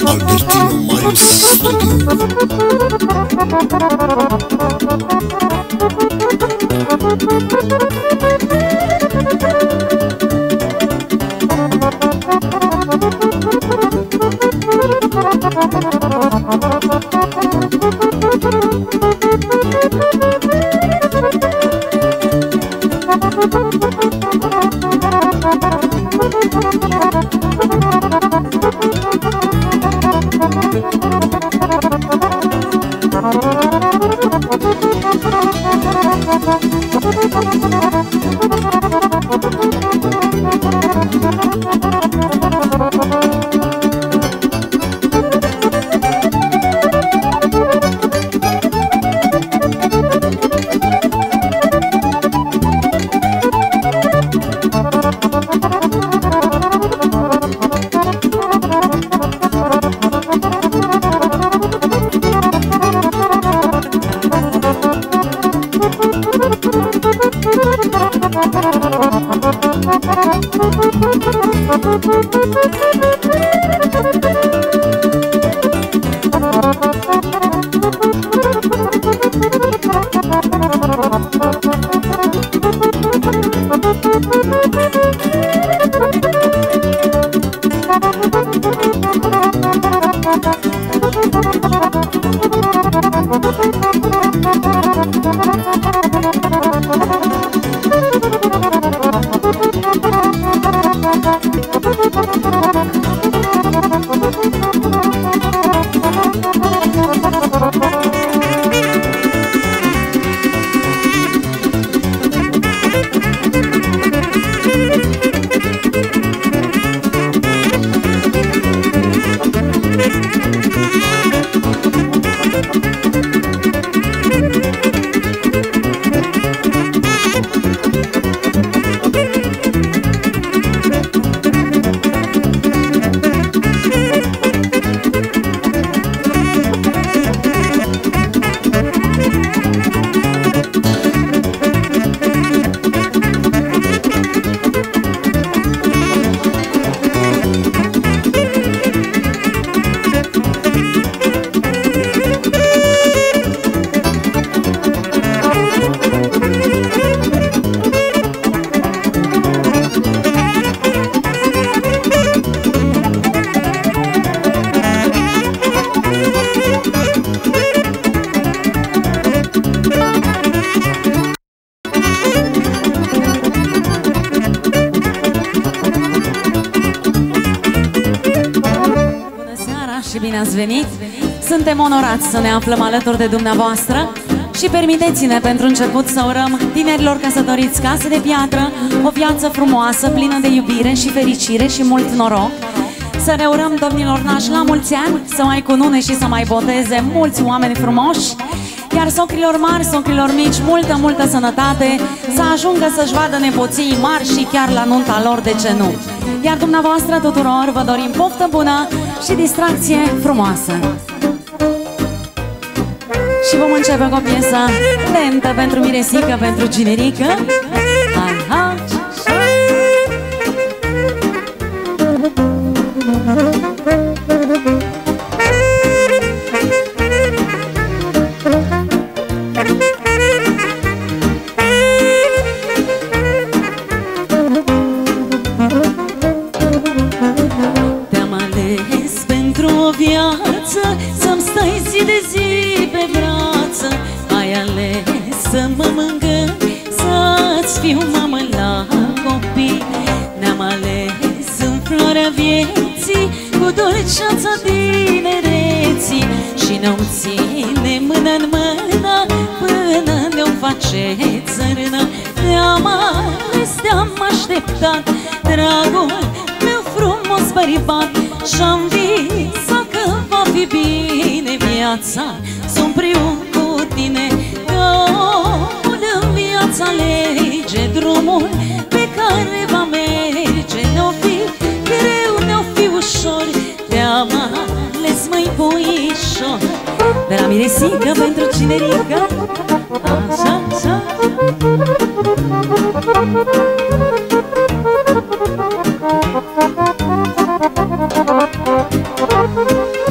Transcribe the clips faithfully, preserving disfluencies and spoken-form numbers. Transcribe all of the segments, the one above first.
Albertino Marius Studio. Suntem onorați să ne aflăm alături de dumneavoastră și permiteți-ne pentru început să urăm tinerilor căsătoriți case de piatră o viață frumoasă, plină de iubire și fericire și mult noroc. Să ne urăm domnilor nași la mulți ani, să mai cunune și să mai boteze mulți oameni frumoși, iar socrilor mari, socrilor mici, multă, multă sănătate, să ajungă să-și vadă nepoții mari și chiar la nunta lor, de ce nu. Iar dumneavoastră tuturor vă dorim poftă bună și distracție frumoasă. Și vom începe cu o piesă lentă pentru Miresică, pentru Ginerică. Hai, hai! Te-am ales pentru o viață, să-mi stai zi de zi pe brață. Ai ales să mă mângâi, să-ți fiu mamă la copii. Ne-am ales în floarea vieții, cu dulceața tinereții, și ne-om ține mână în mână până ne-o face țărână. Te-am ales, te-am așteptat, dragul meu frumos bărbat, și-am visat că va fi bine viața. Sunt priun cu tine, că omul în viața alege drumul pe care va merge. Ne-o fi greu, ne-o fi ușor, te-am ales, măi puișor. De la Miresică pentru Cinerică. Așa, așa. Thank you.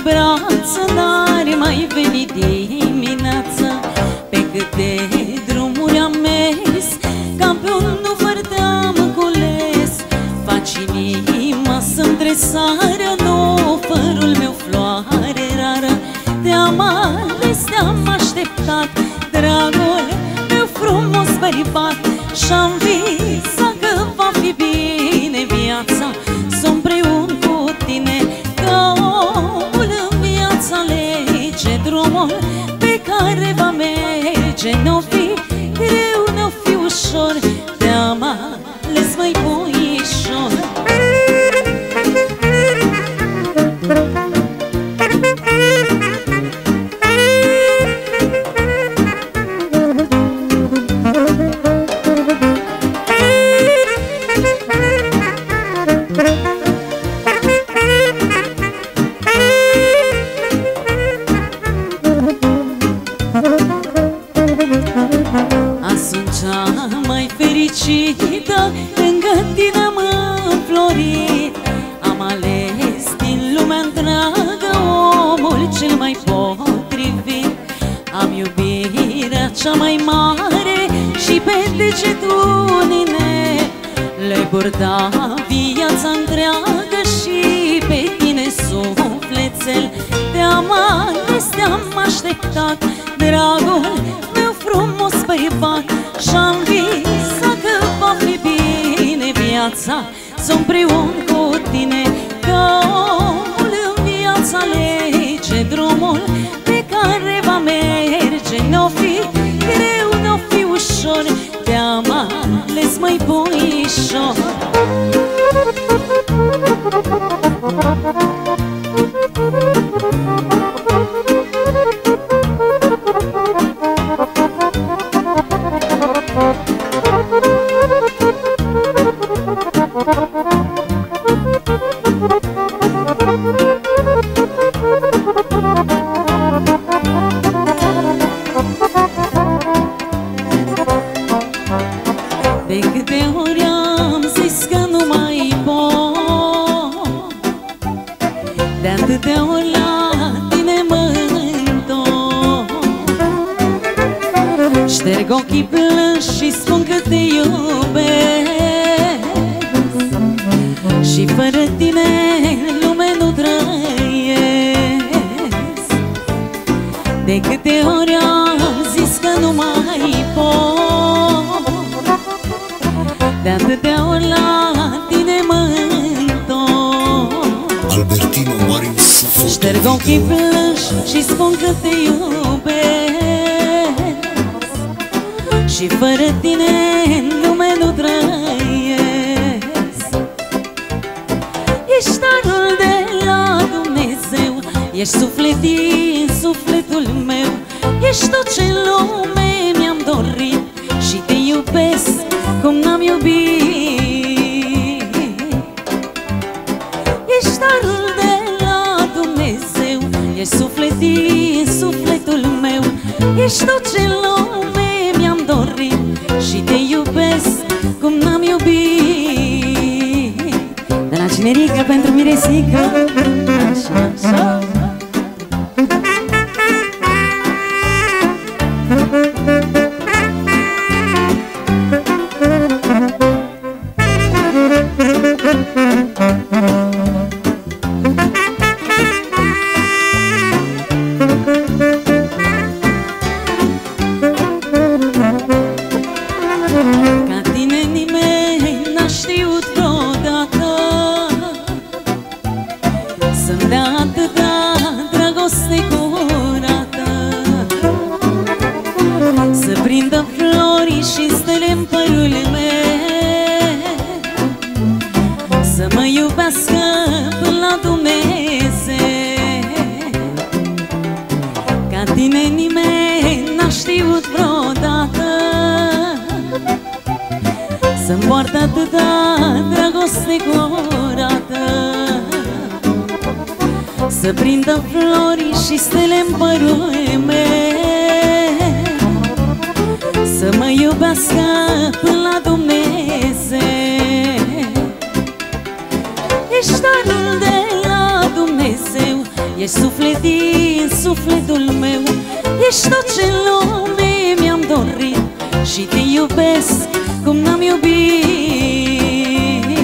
brață, n-ar mai veni dimineața. Pe câte drumuri am mers, ca pe un număr te-am cules. Faci inima să-mi tresară, nu, părul meu floare rară. Te-am ales, te-am așteptat, dragul meu frumos bărbat. Și-am visat că va fi bine viața, s-o împreun cu tine. Că omul în viața alege drumul pe care va merge. Ne-o fi greu, ne-o fi ușor, te-am ales, măi puișor. Lângă tine m-am înflorit. Am ales din lumea întreagă omul cel mai potrivit. Am iubirea cea mai mare și pe degetul inel le-ai purta viața întreagă și pe tine sufletel. Te-am ales, te-am așteptat, dragul meu frumos bărbat. Și-am visat că va fi bine viața, s-o împreun cu tine. Că omul în viața alege drumul pe care va merge. Ne-o fi greu, ne-o fi ușor, te-am ales, măi puișor. De câte ori am zis că nu mai pot, de atâtea ori la tine mă întorc. Șterg ochii plânși și spun că te iubesc, și fără tine în lume nu trăiesc. De câte ori am zis că nu mai pot, de atâtea ori la tine mă întorc. Albertino Marin Sufo. Șterg ochii plânși și spun că te iubesc, și fără tine în lume nu trăiesc. Ești darul de la Dumnezeu, ești suflet din sufletul meu. Ești tot ce în lume mi-am dorit și te iubesc cum n-am iubit. Ești darul de la Dumnezeu, ești suflet din sufletul meu. Ești tot ce în lume mi-am dorit și te iubesc cum n-am iubit. De la Cinerică pentru Miresică. Așa, așa. Ca tine nimeni n-a știut vreodată să-mi dea atâta dragoste curată, să prindă flori și stele în părul meu, să mă iubească până la Dumnezeu. Ca tine nimeni n-a știut vreodată să-mi poartă atâta dragoste curată, să prindă flori și stele în părul meu, să mă iubească până la Dumnezeu. Ești darul de la Dumnezeu, ești suflet din sufletul meu, ești tot ce în lume mi-am dorit și te iubesc cum n-am iubit.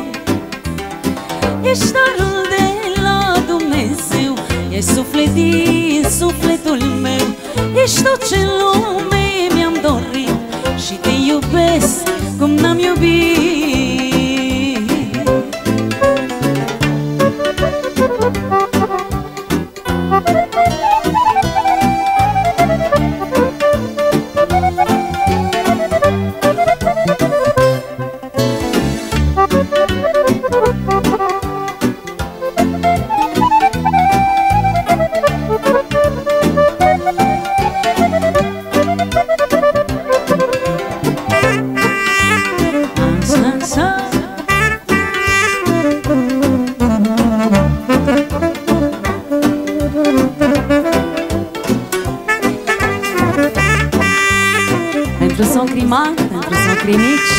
Ești darul de la Dumnezeu, ești suflet din sufletul meu, ești tot ce în lume mi-am dorit și te iubesc cum n-am iubit. Pentru socrii mari, pentru socrii mici.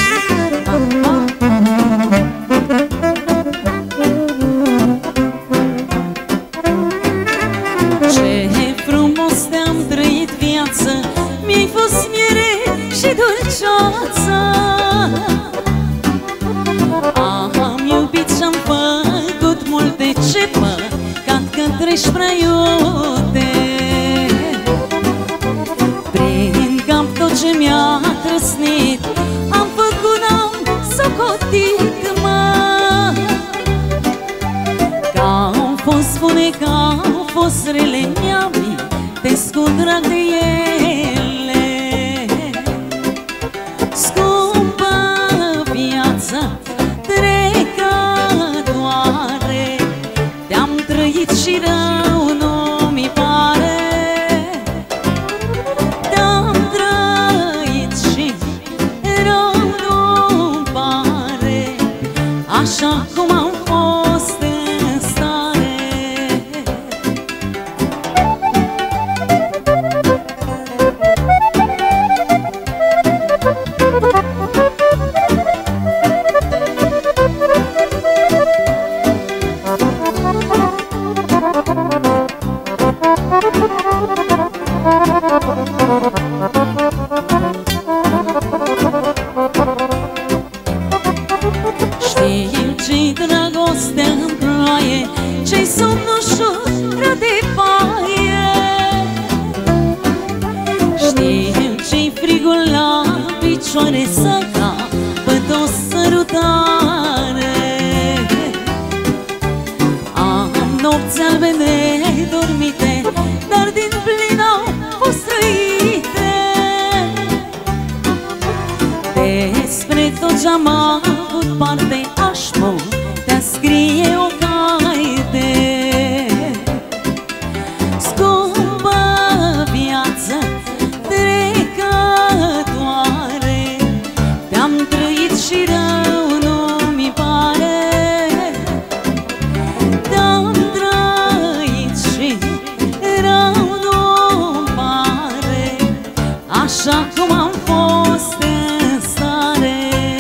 Ce frumos te-am trăit viață, mi-ai fost miere și dulceață. Am iubit și-am făcut multe, ce păcat că treci prea iute. Prin cap tot ce mi-a trăsnit am făcut, am socotit, mă. Că-au fost spune, că-au fost rele, mi-amintesc cu drag de ele. Scumpă viață trecătoare, te-am trăit și rău nu mi pare. Te-am trăit și rău nu pare, așa cum am fost în stare. Știu ce-i dragoste în ploaie, ce-i somn ușură de paie. Știu ce-i frigul la picioare, să capăt o sărutare. Am nopți albe nedormite, dar din plin au fost trăite. Despre tot ce-am avut parte aș putea scrie o carte. Scumpă viață trecătoare, te-am trăit și rău nu mi pare. Te-am trăit și rău nu pare, așa cum am fost în stare.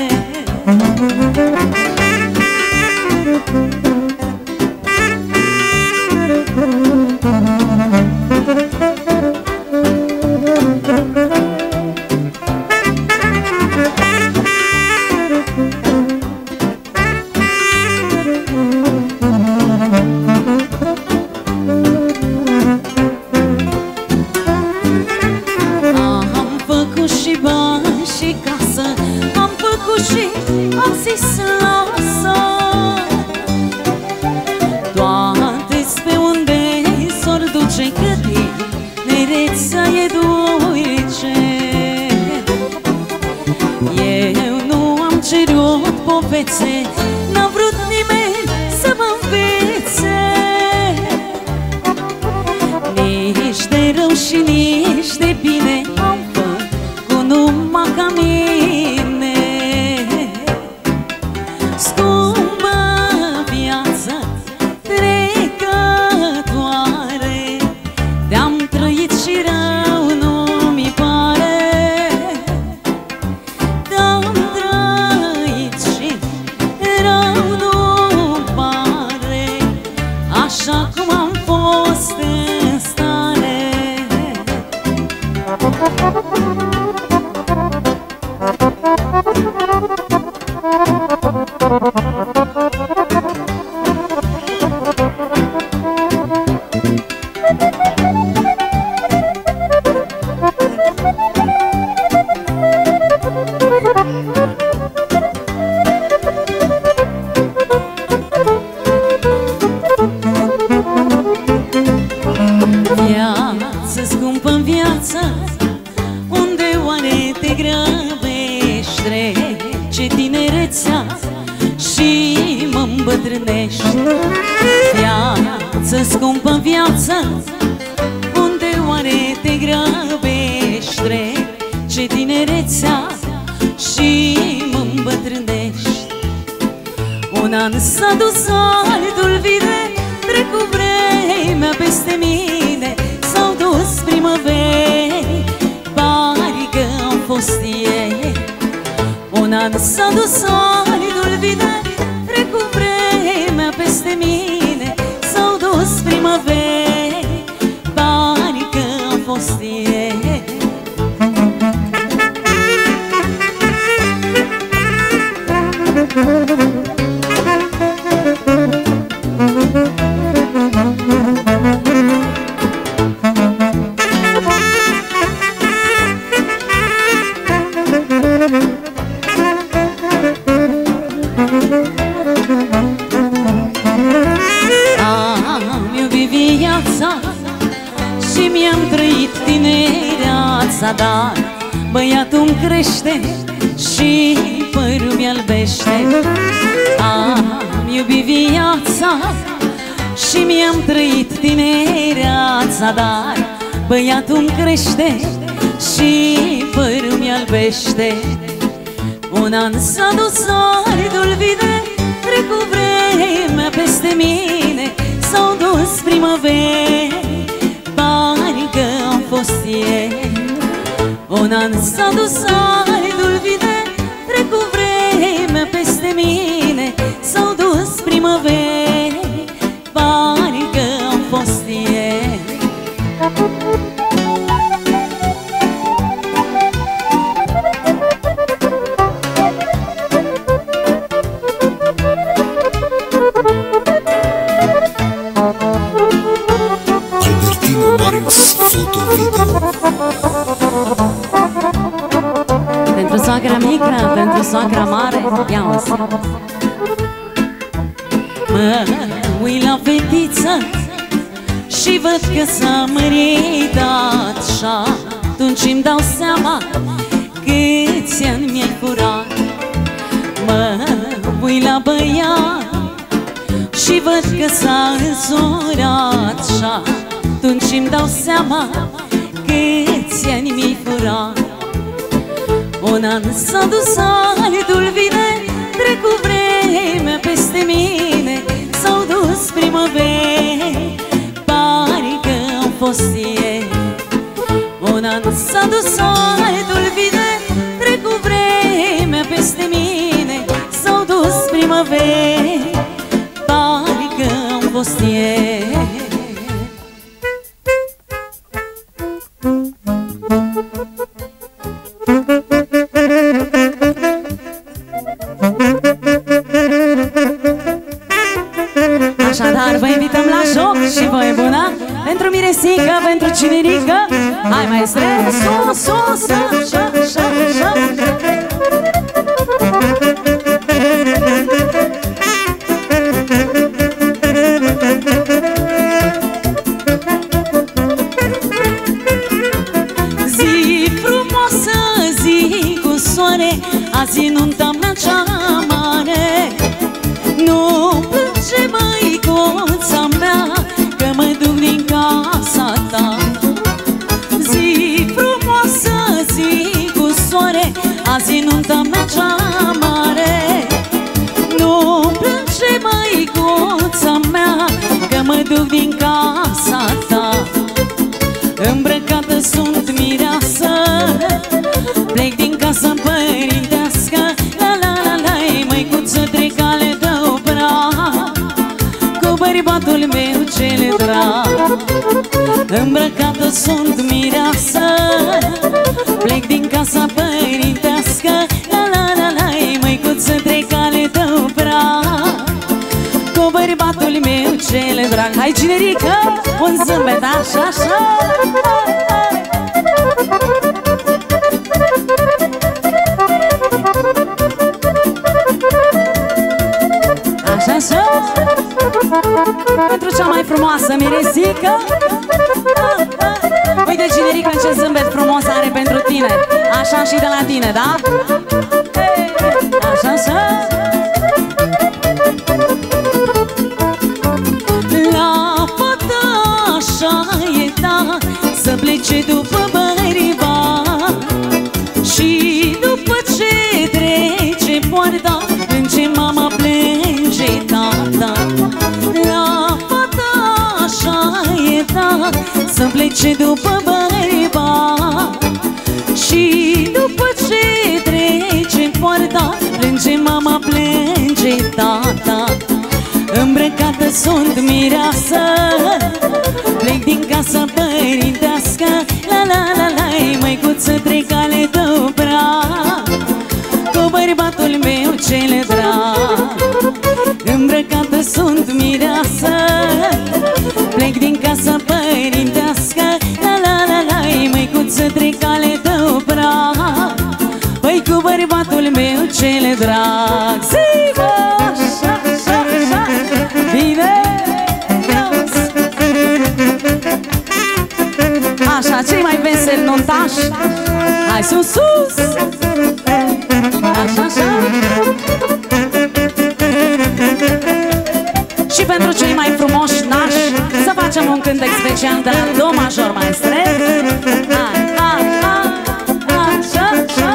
Am făcut și bani și casă, am făcut și am zis lasă. Toate-s pe unde s-or duce, că tinerețea e dulce. Eu nu am cerut povețe, n-a vrut nimeni să mă învețe. Nici de rău și nici de bine am făcut numai ca mine. Scumpă viață trecătoare, te-am trăit și rău nu mi pare. Te-am trăit și rău nu pare, așa cum am fost îmbătrânești. Viață scumpă, viață, unde oare te grăbești? Trece tinerețea și mă îmbătrânești. Un an s-a dus, altul vine, trec cu vremea peste mine. S-au dus primăveri, pare că au fost ieri. Un an s-a dus, altul vine, trec cu vremea peste mine. S-au dus primăveri, pare că au fost ieri. Am iubit viața și mi-am trăit tinereața, dar băiatul-mi crește și părul mi-albește. Am iubit viața și mi-am trăit tinereața, dar băiatul-mi crește și părul mi-albește. Un an s-a dus, altul vine, trec cu vremea peste mine. S-au dus primăveri, pare că au fost ieri. Un an s-a dus, altul vine, trec cu vremea peste mine. S-au dus primăveri, pare că au fost ieri. Albertino Marius, foto video. Pentru soacra mică, pentru soacra mare, ia-o să. Mă uit la fetiță și văd că s-a măritat, și atunci îmi dau seama câți ani mi-ai furat. Mă uit la băiat și văd că s-a însurat, și atunci îmi dau seama câți ani mi-ai furat. Un an s-a dus, altul vine, trec cu vremea peste mine. S-au dus primăveri, pare că au fost ieri. Un an s-a dus, altul vine, trec cu vremea peste mine. S-au dus primăveri, pare că au fost ieri. Așadar, vă invităm la joc și voi bună pentru Miresica, pentru Cinerică. Hai, maestre, sus, sus, așa, așa, așa. Zi frumoasă, zi cu soare, azi e nunta mea cea mare. Nu plânge, măicuța mea, că mă duc din casa ta. Zi frumoasă, zi cu soare, azi e nunta mea cea mare. Nu plânge, măicuța mea, că mă duc din casa ta. Îmbrăcată sunt mireasă, plec din casa părintească. La la la la, măicuță, trec ale tău prag, cu bărbatul meu cel drag. Îmbrăcată sunt mireasă, plec din casa părintească. La la la la, măicuță, trec ale tău prag, cu bărbatul meu cel drag. Hai, Cinerică, un zâmbet, așa, așa. Așa, așa. Pentru cea mai frumoasă Miresică. Uite, Cinerică, ce zâmbet frumos are pentru tine. Așa și de la tine, da? Așa, așa. plece după bărbat și după ce trece poarta, plânge mama, plânge tata. La fata așa e dat să plece după bărbat și după ce trece poarta, plânge mama, plânge tata. Îmbrăcată sunt mireasă, plec din casa părintească, la la la la, măicuță trec ale tău braț, cu bărbatul meu cel drag. Îmbrăcată sunt mireasă, plec din casa părintească, la la la la, măicuță trec ale tău braț, păi cu bărbatul meu cel drag. Zi-mă! Așa, cei mai veseli nuntași, hai sus, sus! Așa, așa. Și pentru cei mai frumoși nași, să facem un cântec special de la Do major, maestre. Hai, hai, hai, așa, așa.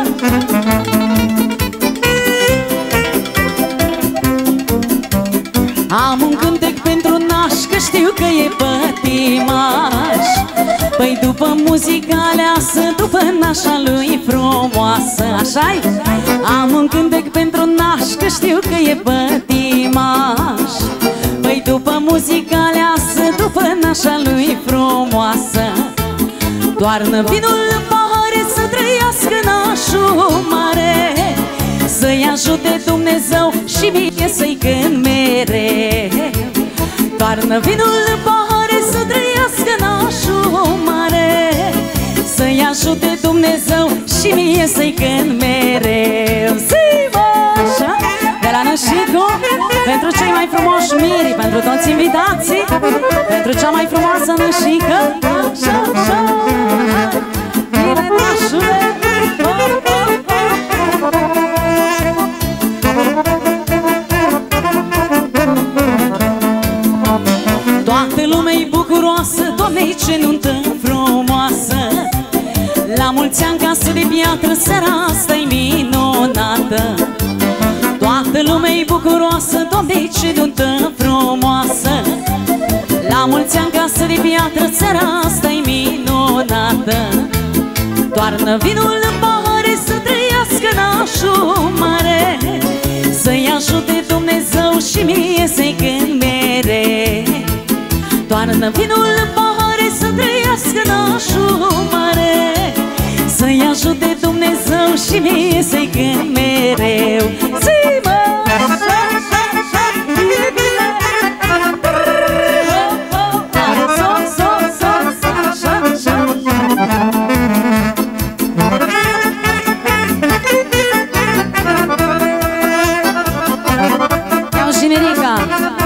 Am un cântec pentru nași, că știu că e pătimaș. Păi după muzica aleasă, după nașa lui frumoasă, așa-i? Am un cântec pentru naș, că știu că e pătimaș. Păi după muzica aleasă, după nașa lui frumoasă, toarnă vinul în pahare să trăiască nașul mare, să-i ajute Dumnezeu și mie să-i cânt mereu. Toarnă vinul în pahare să trăiască nașul mare, să-i ajute Dumnezeu și mie să-i cânt mereu. Zi-mă așa! De la Nășicu, pentru cei mai frumoși miri, pentru toți invitații, pentru cea mai frumoasă nășică. Așa, așa! Bine, nașule! Toată lumea-i bucuroasă, Doamne, ce nuntă frumoasă! La mulți ani casă de piatră, seara asta-i minunată. Toată lumea-i bucuroasă, Doamne, ce nuntă frumoasă! La mulți ani casă de piatră, seara asta-i minunată. Toarnă vinul în pahare să trăiască nașul mare, să-i ajute Dumnezeu și mie să-i cânt mereu. Toarnă vinul în pahare să trăiască nașul mare, să-i ajute Dumnezeu și mie să-i cânt mereu. Zi-mă! Așa, așa, așa, bine, bine! So, so, so, so, așa, așa. Iau generica!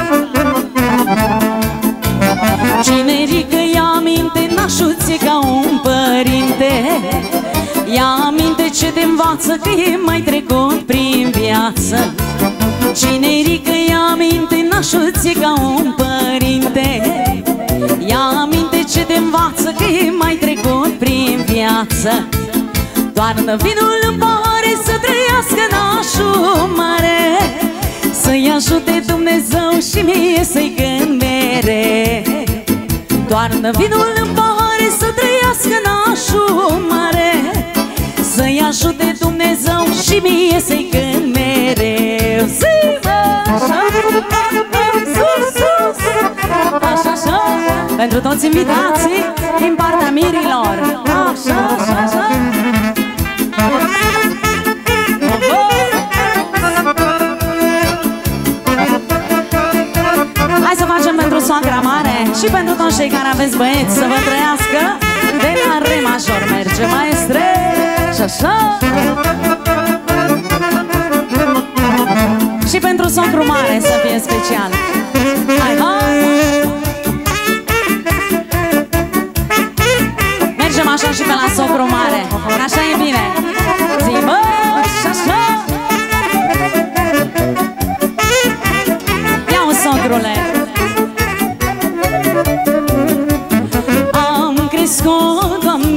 Generică, ia aminte, nașuț e ca un părinte. Ia aminte ce te învață, că e mai trecut prin viață. Generică, ia aminte, nașuț e ca un părinte. Ia aminte ce te învață, că e mai trecut prin viață. Toarnă vinul în pahare să trăiască nașul mare, să-i ajute Dumnezeu și mie să-i cânt mereu. Toarnă vinul în pahare să trăiască nașul mare, să-i ajute Dumnezeu și mie să-i cânt mereu. Zi-mă! Așa, sus, sus! Așa, așa! Pentru toți invitații din partea mirilor. Așa, așa, așa! Hai să facem pentru soacra mare și pentru toți cei care aveți băieți, să vă trăiască. De la re major merge, maestre. Și așa. Și pentru socru mare să fie special. Hai, hai. Mergem așa și pe la socru mare, așa e bine. Zi, bă, și așa. Ia-o, socrule. Am crescut, Doamne,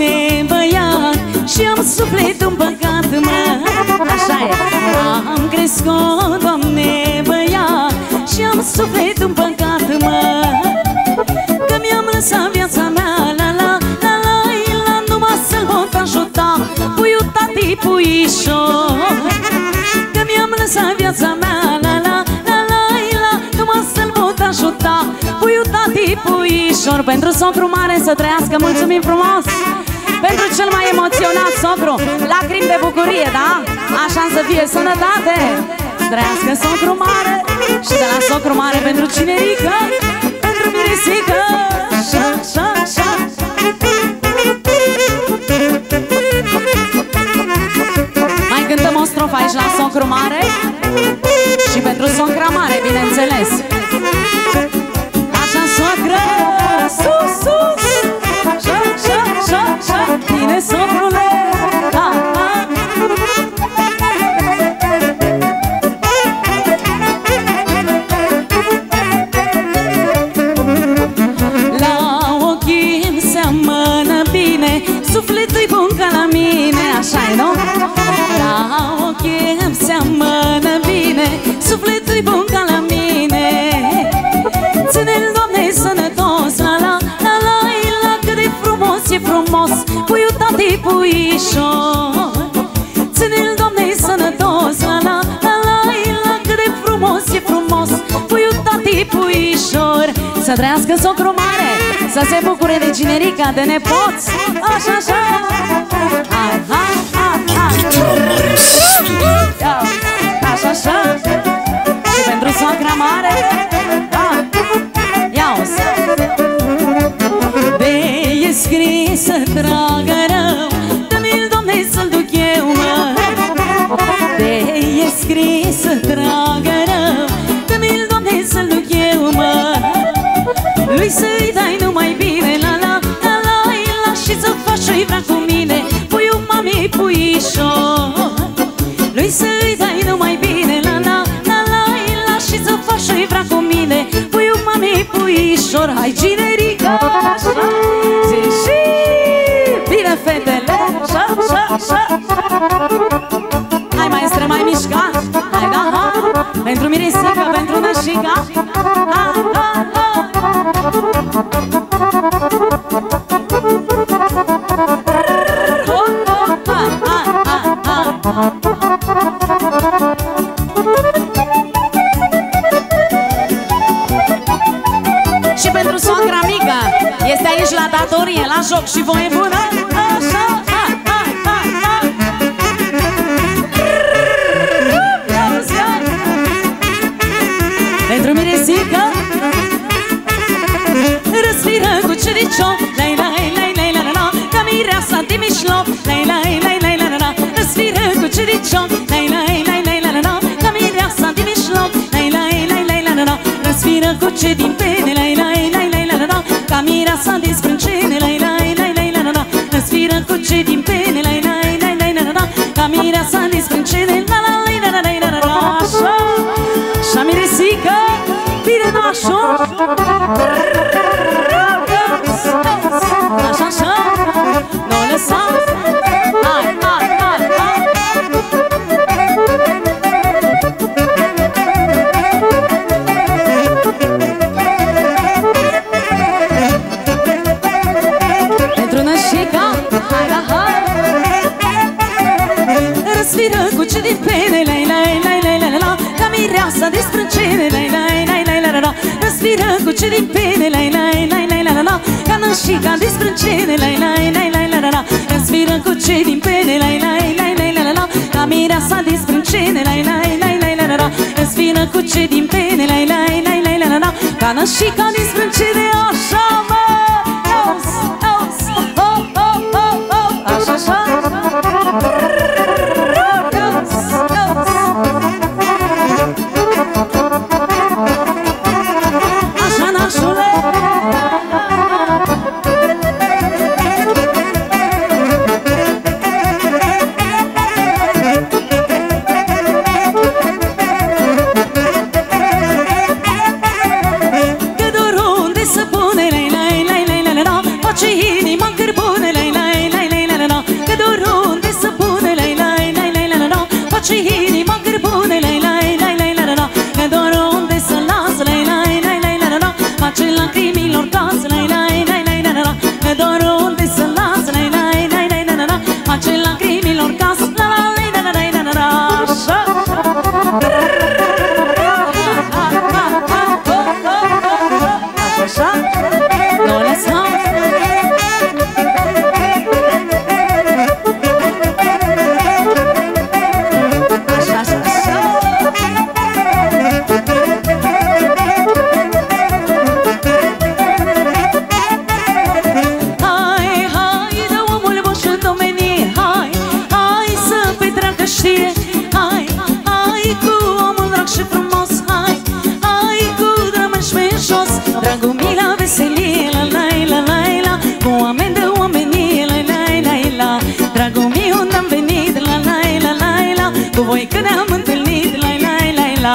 scot, Doamne, băiat și am sufletul împăcat, mă, că mi-am lăsat viața mea, la la la la la, numai să-l pot ajuta, puiul tati, puișor, că mi-am lăsat viața mea, la la la la la, numai să-l pot ajuta, puiul tati, puișor. Pentru socru mare să trăiască, mulțumim frumos! Pentru cel mai emoționat socru, lacrimi de bucurie, da? Așa să fie sănătate! Trăiască socru mare și de la socru mare pentru cinerică, pentru miresică, șa, șa, șa. Mai cântăm o strofă aici la socru mare și pentru socra mare, bineînțeles. Așa, socră, sus, sus, șa, șa, șa, șa, bine, socrule, ha, ha. Sufletul-i bun ca la mine, așa-i, nu? La ochi îmi seamănă bine, sufletul-i bun ca la mine. Ține-l, Doamne, sănătos, la la la la la, cât de frumos e frumos, puiul tati, puișor. Ține-l, Doamne, sănătos, la la la la la, cât de frumos e frumos, puiul tati, puișor. Să trăiască socru mare, să se bucure de cinerica, de nepoți. Așa, așa. Hai, hai, hai, hai. Așa, așa. Și pentru socra mare, ia-o-ți. De-e scrisă, dragă rău, dă-mi-l, Doamne, să-l duc eu, mă. De-e scrisă, dragă rău, dă-mi-l, Doamne, să-l duc eu, mă. Lui să-i dai numai bine, la la la la la, și să faci și vrea cu mine, puiul mami, puișor. Lui să-i dai numai bine, la la la la la, și să faci și vrea cu mine, puiul mami, puișor. Hai, cinerica, așa, zi și bine, fetele, așa, așa, așa. Hai, maestre, mai mișca, hai, da, ha, pentru miresica, pentru nășica, ha, ha, ha. Și pentru soacra mică, este aici la datorie, la joc și voie bună. Așa, ha, ha, ha, ha. Pentru miresică, răsfiră cu cericio, lai lai lai lai la la la, ca mireasa de mișlop, lai lai lai lai la la la. Răsfiră cu cericio, lai lai lai lai la la la, ca mireasa de mișlop, lai lai lai lai la la la. Răsfiră cu ce din pene, lai lai lai lai la la la, ca mireasa de sprâncene, lai lai lai lai la la la. Răsfiră cu ce din pene, lai lai lai lai la la la, ca mireasa de sprâncene, la la la la la la la la. Așa, așa miresică, bine nașor. Așa, așa, nu o lăsați. Hai, hai, hai, hai. Pentru nășica, hai, la, hai. Răsfiră cu ce din pene, lai, lai, lai, lai, lai, la, ca mireasa de sprâncene, lai, lai, lai, lai, lai, la. Răsfiră cu ce din pene, lai, lai, lai, lai, lai, la, ca nășica de sprâncene, lai, lai, lai, lai, lai, la. Răsfiră cu ce din pene, lai, lai, lai, lai, lai, la, ca mireasa de sprâncene, lai, lai, lai, lai, lai, la. Răsfiră cu ce din pene, lai, lai, lai, lai, lai, la, ca nășica de sprâncene, așa, mă, aus, aus, oh, oh, oh, oh, așa, așa. Că doar unde să pune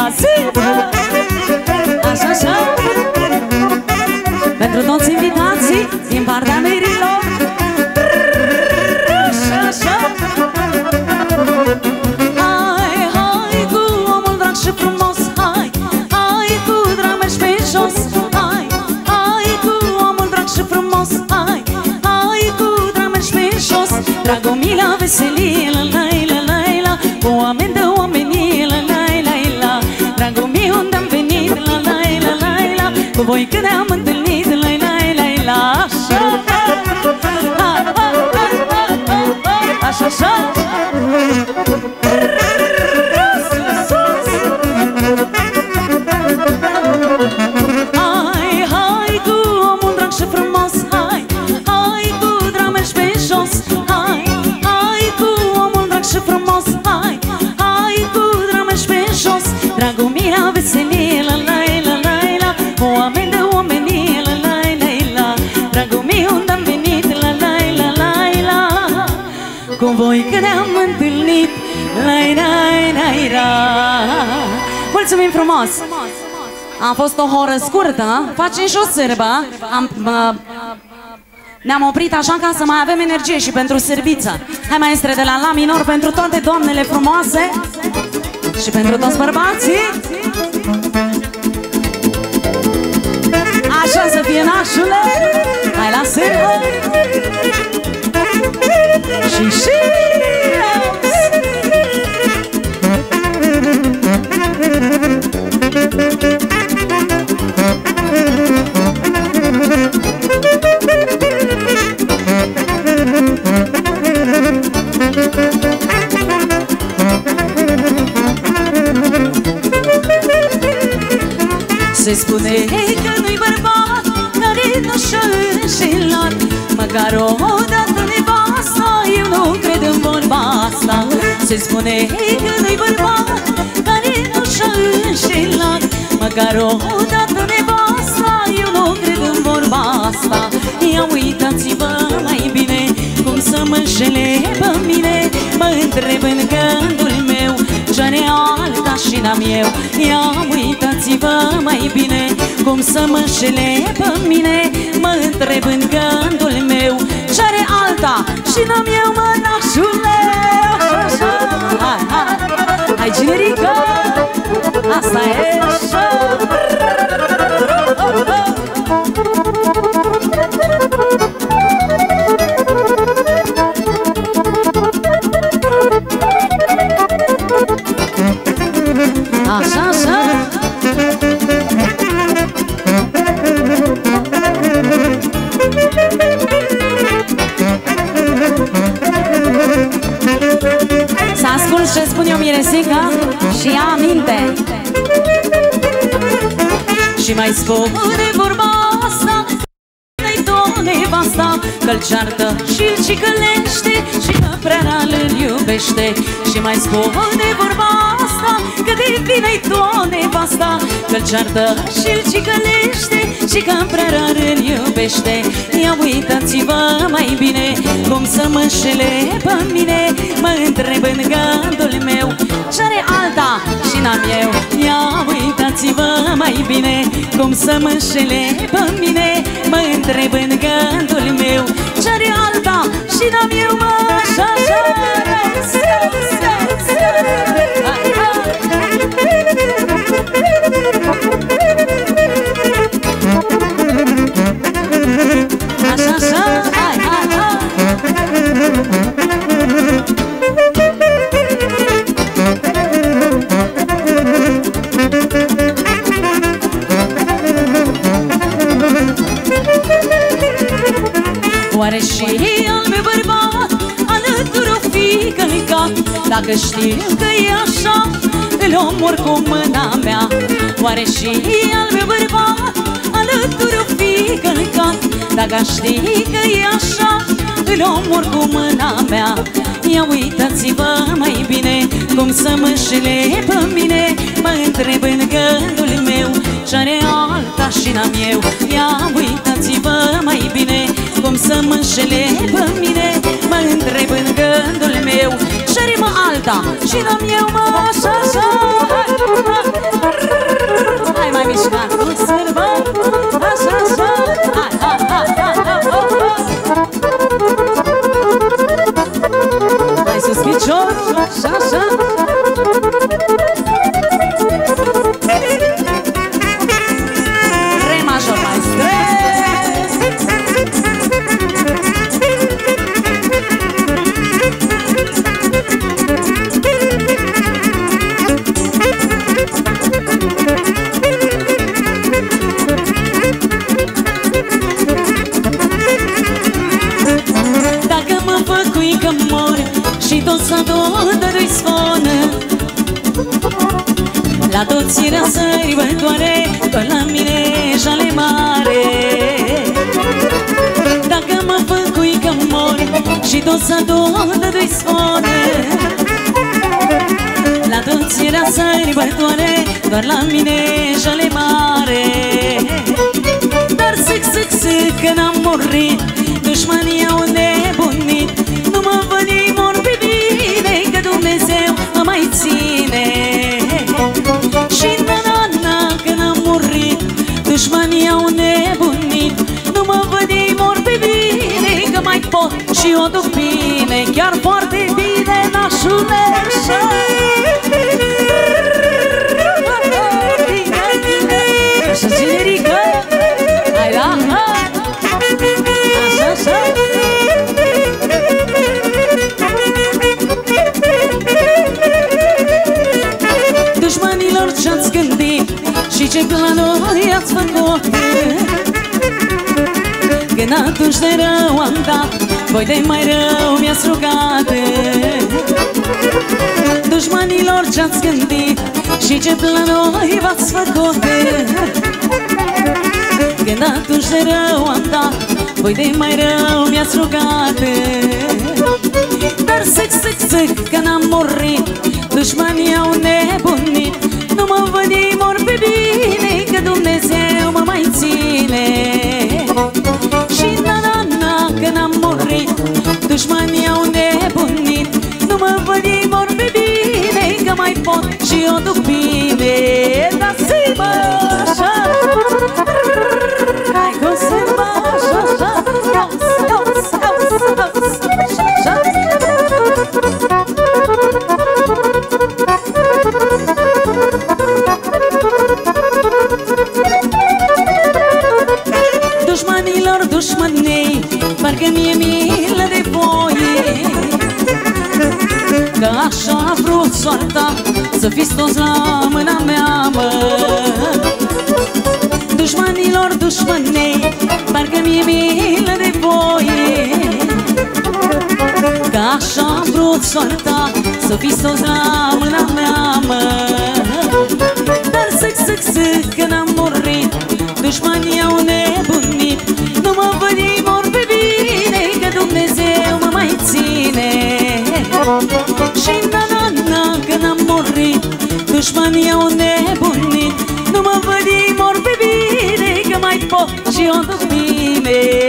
zi! Așa, așa. Pentru toți invitații din partea mirilor. Așa, așa. Hai, hai cu omul drag și frumos. Hai, hai cu drag mergi pe jos. Hai, hai cu omul drag și frumos. Hai, hai cu drag mergi pe jos. Dragomila, veselie, la la la la la. Cu oameni de oamenii, la la la la. Dragomii, unde-am venit, la la la la la. Cu voi când ne-am întâlnit, la la la la. Așa, ha, ha, ha, ha, ha. Așa, așa. Hai, hai cu omul drag și frumos. Hai, hai cu drag mergi pe jos. Hai, hai cu omul drag și frumos. Hai, hai cu drag mergi pe jos. Dragomira, veselie, la la la la la. Oameni de oamenii, la la la la. Dragomii, unde-am venit, la la la la la. Cu voi că ne-am întâlnit, la la la la. Mulțumim frumos! A fost o horă scurtă, facem și o sârbă. Am, uh, Ne-am oprit așa ca să mai avem energie și pentru sârbiță. Hai, maestre, de la la minor pentru toate doamnele frumoase și pentru toți bărbații. Așa să fie, nașule. Hai la sârbă. Și și se spune că nu-i bărbat care nu și-a înșelat măcar o dată nevasta, eu nu cred în vorba asta. Se spune că nu-i bărbat care nu și-a înșelat măcar o dată nevasta, eu nu cred în vorba asta. Ia uitați-vă mai bine cum să mă înșele pe mine. Mă întreb în gândul meu ce-are alta și n-am eu. Ia uitați-vă mai bine cum să mă înșele pe mine. Mă întreb în gândul meu ce-are alta și n-am eu, mă, nașule. Hai, hai, hai, generică, asta e așa. Așa, așa. Să ascult ce spun eu, Miresica, și ia aminte. Și mai spune vorba asta, că-i tot nevasta, că-l ceartă și-l cicălește și că prea rar îl iubește. Și mai spune vorba asta, că de vine-i tot nevasta, că-l ceartă și-l cicălește și că prea rar îl iubește. Ia uitați-vă mai bine cum să mă înșele pe mine. Mă întreb în gândul meu ce-are alta și n-am eu. Ia uitați-vă mai bine cum să mă înșele pe mine. Mă întreb în gândul meu ce-are alta și n-am eu, mă, așa, așa. Așa, așa, hai, hai, hai. Oare și al meu bărbat alături o fi călcat? Dacă știu că e așa, îl omor cu mâna mea. Oare și al meu bărbat alături o fi călcat? Dacă știi că e așa, îl omor cu mâna mea. Ia uitați-vă mai bine cum să mă înșele pe mine. Mă întreb în gândul meu ce-are alta și n-am eu. Ia uitați-vă mai bine cum să mă înșele pe mine. Mă întreb în gândul meu ce-are, mă, alta și n-am eu, mă, așa, așa. mișcat cu sârbă. Așa, așa. Hai, hai, hai, hai, hai, hai. Hai sus picior, așa, așa. Re major, mai stres. Dacă mă făcui că mor și tot s-adoră-i sfonă, la toți era sărbătoare, doar la mine jale mare. Dacă mă făcui că mor și tot s-adoră-i sfonă, la toți era sărbătoare, doar la mine jale mare. Dar zic, zic, zic că n-am murit, dușmanii au nebunit, nu mă văd ei mor pe bine, că Dumnezeu mă mai ține. Și na, na, na, că n-am murit, dușmanii au nebunit, nu mă văd ei mor pe bine, că mai pot și o duc bine, chiar foarte bine, nașule. Așa generică. Hai la, hai. Așa, așa. Dușmanilor ce-ați gândit și ce planuri ați făcut, când atunci de rău am dat, voi de mai rău mi-ați rugat. Dușmanilor ce-ați gândit și ce planuri v-ați făcut, când atunci de rău am dat, voi de mai rău mi-ați rugat. Dar zic, zic, zic că n-am murit, dușmanii au nebunit, nu mă văd ei mor pe bine, că Dumnezeu mă mai ține. Și na, na, na, că n-am murit, dușmanii au nebunit, nu mă văd ei mor pe bine, că mai pot și o duc bine. Dați-mă așa. Hai cu sârba, așa, așa. Ios, ios, ios, ios, așa. Dușmanilor, dușmânei, parcă mi-e milă de voie, că așa a vrut soarta, să fiți toți la mâna mea, mă. Dușmanilor, dușmânei, parcă mi-e milă de voie, că așa a vrut soarta, să fiți toți la mâna mea, mă. Dar zic, zic, zic că n-am murit, dușmanii au nebunit, nu mă văd ei mor pe bine, că Dumnezeu mă mai ține. Și na, na, na, că n-am murit, dușmanii au nebunit, nu mă văd ei mor pe bine, că mai pot și o duc bine.